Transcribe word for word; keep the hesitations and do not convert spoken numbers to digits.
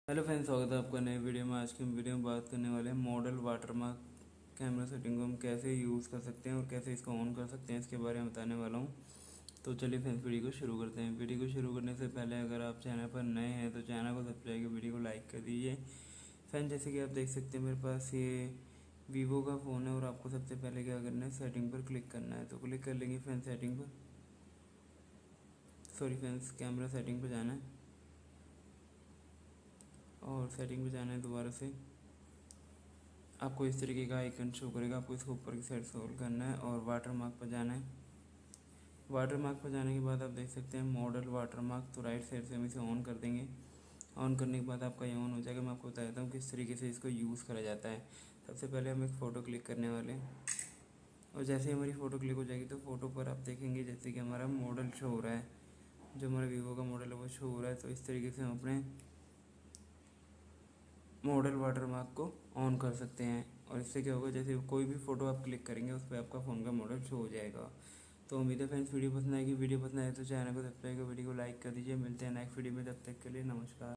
Hello friends, स्वागत है आपका नए वीडियो में। आज की हम वीडियो में बात करने वाले हैं मॉडल वाटरमार्क कैमरा सेटिंग को हम कैसे यूज़ कर सकते हैं और कैसे इसको ऑन कर सकते हैं, इसके बारे में बताने वाला हूँ। तो चलिए फ्रेंड्स, वीडियो को शुरू करते हैं। वीडियो को शुरू करने से पहले अगर आप चैनल पर नए हैं तो चैनल को सब्सक्राइब कर वीडियो को लाइक कर दीजिए। फ्रेंड, जैसे कि आप देख सकते हैं मेरे पास ये वीवो का फ़ोन है और आपको सबसे पहले क्या करना है, सेटिंग पर क्लिक करना है। तो क्लिक कर लेंगे फ्रेंड्स सेटिंग पर, सॉरी फ्रेंड्स कैमरा सेटिंग पर जाना है और सेटिंग पे जाना है। दोबारा से आपको इस तरीके का आइकन शो करेगा, आपको इसको ऊपर की साइड स्क्रॉल करना है और वाटर मार्क पर जाना है। वाटर मार्क पर जाने के बाद आप देख सकते हैं मॉडल वाटर मार्क, तो राइट साइड से हम इसे ऑन कर देंगे। ऑन करने के बाद आपका ये ऑन हो जाएगा। मैं आपको बता देता हूँ किस तरीके से इसको यूज़ करा जाता है। सबसे पहले हम एक फ़ोटो क्लिक करने वाले हैं और जैसे ही हमारी फ़ोटो क्लिक हो जाएगी तो फ़ोटो पर आप देखेंगे जैसे कि हमारा मॉडल शो हो रहा है, जो हमारा वीवो का मॉडल है वो शो हो रहा है। तो इस तरीके से हम अपने मॉडल वाटरमार्क को ऑन कर सकते हैं और इससे क्या होगा, जैसे कोई भी फ़ोटो आप क्लिक करेंगे उस पर आपका फ़ोन का मॉडल शो हो जाएगा। तो उम्मीद है फ्रेंड्स वीडियो पसंद आएगी। वीडियो पसंद आए तो चैनल को सब्सक्राइब कर वीडियो को लाइक कर दीजिए। मिलते हैं नेक्स्ट वीडियो में, तब तक के लिए नमस्कार।